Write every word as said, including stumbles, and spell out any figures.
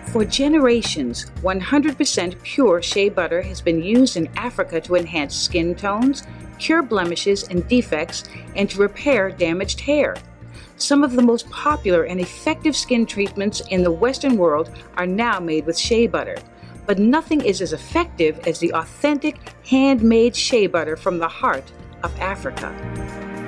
For generations, one hundred percent pure shea butter has been used in Africa to enhance skin tones, cure blemishes and defects, and to repair damaged hair. Some of the most popular and effective skin treatments in the Western world are now made with shea butter, but nothing is as effective as the authentic, handmade shea butter from the heart of Africa.